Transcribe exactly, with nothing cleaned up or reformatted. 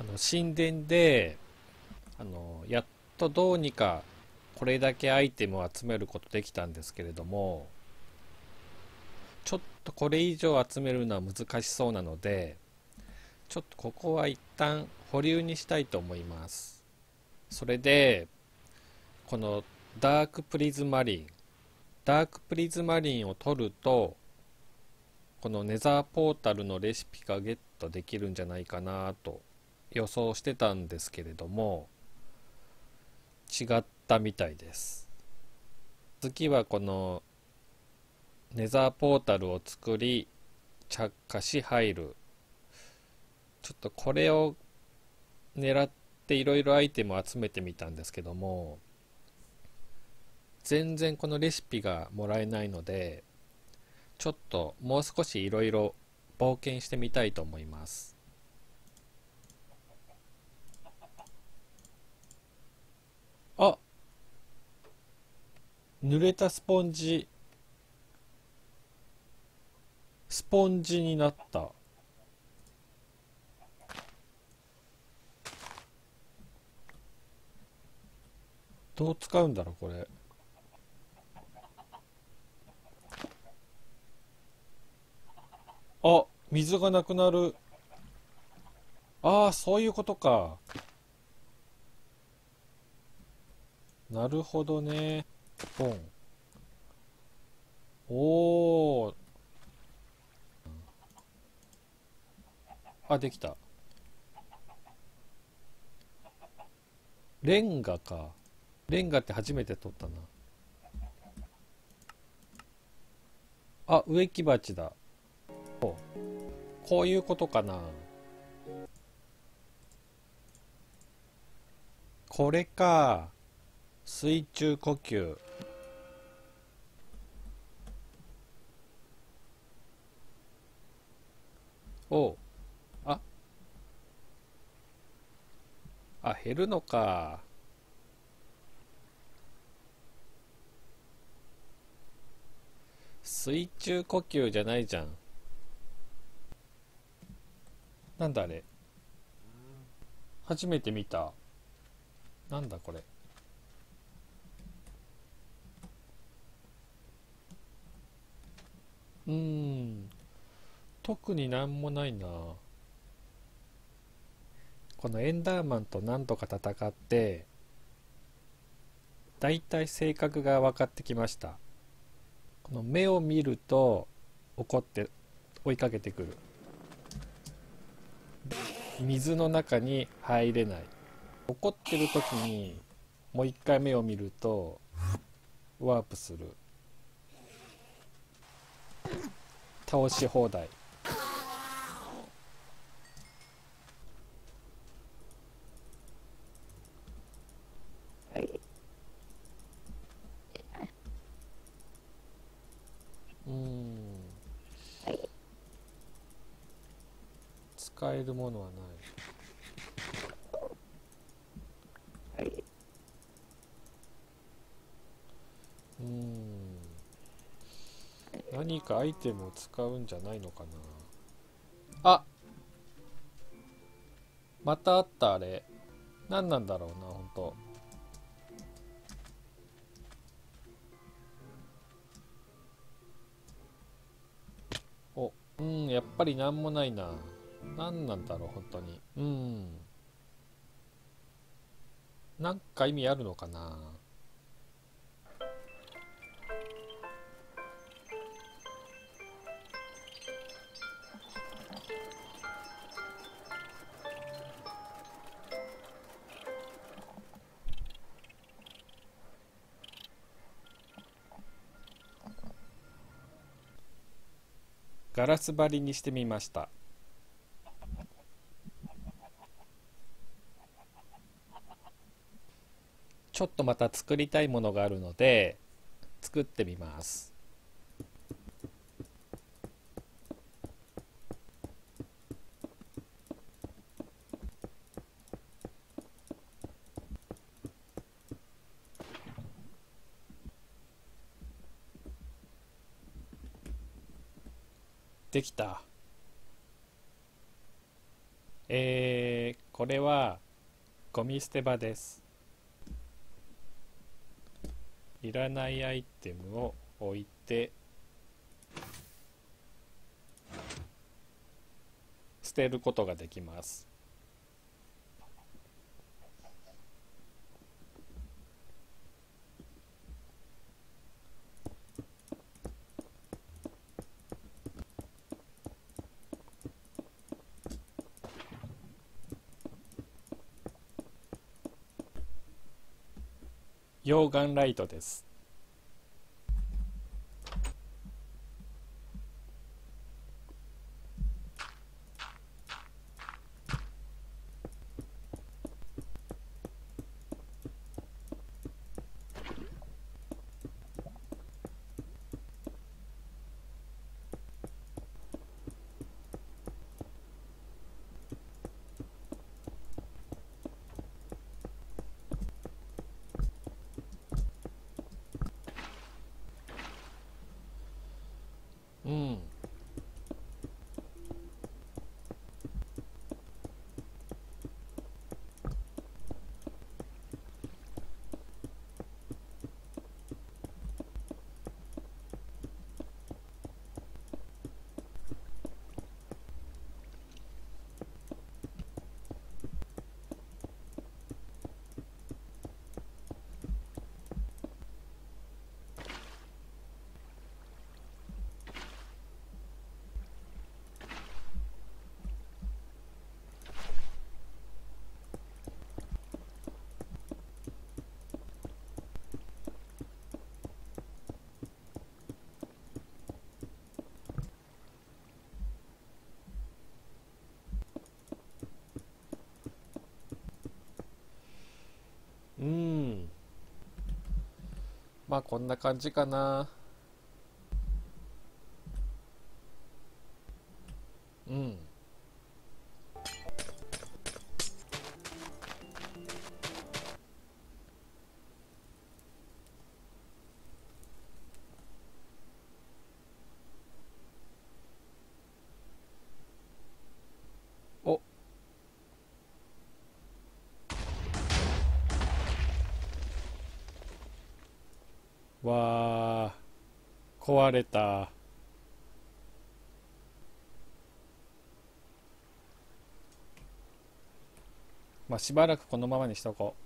あの神殿であのやっとどうにかこれだけアイテムを集めることできたんですけれども、ちょっとこれ以上集めるのは難しそうなので、ちょっとここは一旦保留にしたいと思います。それでこのダークプリズマリンダークプリズマリンを取ると、このネザーポータルのレシピがゲットできるんじゃないかなと予想してたんですけれども、違ったみたいです。次はこのネザーポータルを作り着火し入る。ちょっとこれを狙っていろいろアイテムを集めてみたんですけども、全然このレシピがもらえないので、ちょっともう少しいろいろ冒険してみたいと思います。あ、濡れたスポンジスポンジになった。どう使うんだろうこれ。あ、水がなくなる。ああ、そういうことか。なるほどね。ボン。おー。あ、できた。レンガか。レンガって初めて取ったな。あ、植木鉢だ。こういうことかな。これか。水中呼吸。お、あ、あ、減るのか。水中呼吸じゃないじゃん。なんだあれ。初めて見た。なんだこれ。うーん。特になんもないな。このエンダーマンと何とか戦って、だいたい性格が分かってきました。この目を見ると怒って追いかけてくる。水の中に入れない。怒ってる時にもう一回目を見るとワープする。倒し放題。うーん。使えるものはない。うーん。何かアイテムを使うんじゃないのかな。あ、またあった。あれ何なんだろうな、ほんと。お、うん、やっぱりなんもないな。何なんだろう本当に。うん、なんか意味あるのかな。ガラス張りにしてみました。ちょっとまた作りたいものがあるので作ってみます。できた。えー、 これはゴミ捨て場です。いらないアイテムを置いて捨てることができます。溶岩ライトです。うん。うん。まあこんな感じかな。うん。お、わー、壊れた。まあしばらくこのままにしとこ